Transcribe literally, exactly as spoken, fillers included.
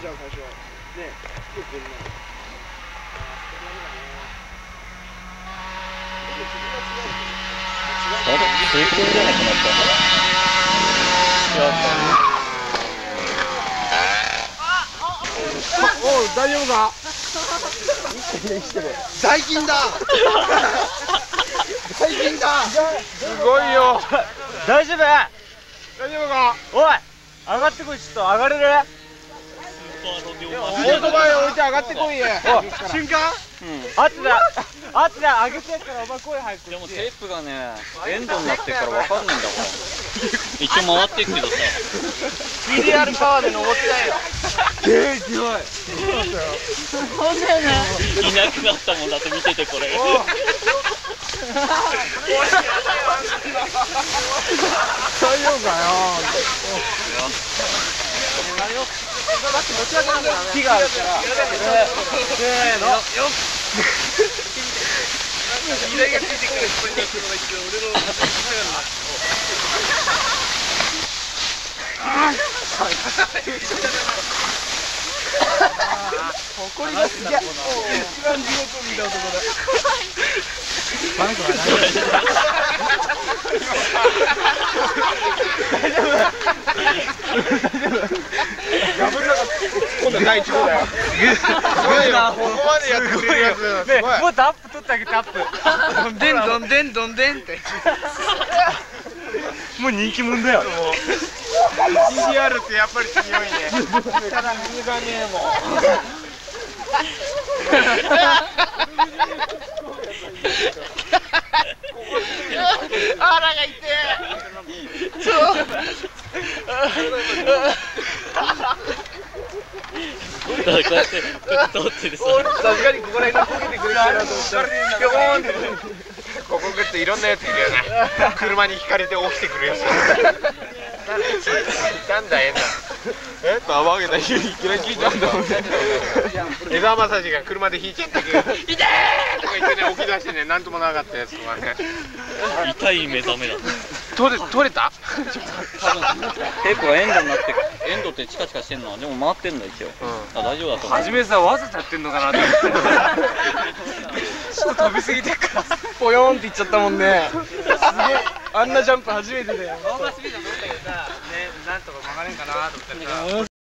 じゃん最初。ね、よくこんな。 あれ、吸い込んじゃなくなったの？違った。 おう、大丈夫か？大金だ。大金だ。すごいよ。 大丈夫？ 大丈夫か？ おい、上がってこい。ちょっと上がれる？ オートバイ置いて上がってこいや。瞬間？ うん。あってだ。あってだ。上げてやからお前声入って。 でもテープがね、エンドになってからわかんないんだこれ。一応回っていくけどさ。 ピーディーアール パワーで登ってないよ。ええ、すごい。 そうだよね。 いなくなったもんだって見ててこれ。 大丈夫かよ。木があるから。せーの。よっ。依頼がついてくる。これに俺の。誇りがすげえ。一番地獄を見た男だ。バンクはない。大丈夫。ガブルなかった。今度第一号だよ。すごいよ。ここまでやってくれるやつ。 ね、もっとアップ取ってあげてアップ。 でんどんでんどんでんって。 もう人気者だよ。 ピーディーアール ってやっぱり強いね。ただ水がねえもん。あらが痛え。そう。 だからこうやって通ってるさ。 確かにここら辺がこけてくるからと思ったらピョコーンって。ここグッといろんなやついるよね。車にひかれて起きてくるやつ。なんだえな。えっと泡上げた日にいきなり聞いちゃうんだもんね。江沢正史が車で引いちゃったけど「痛え!」とか言ってね起き出してねなんともなかったやつとかね。 痛い目覚めだ。 取れ取れた？ 多分テープがエンドになって、エンドってチカチカしてんのはでも回ってんだ一応。あ、大丈夫だと思う。 初めさ、わざとやってんのかなって思って。ちょっと飛びすぎてっからポヨーンっていっちゃったもんね。すげえあんなジャンプ初めてだよ。 オーバースピード乗ったけどさ、ね、なんとか曲がれんかなと思ったらさ。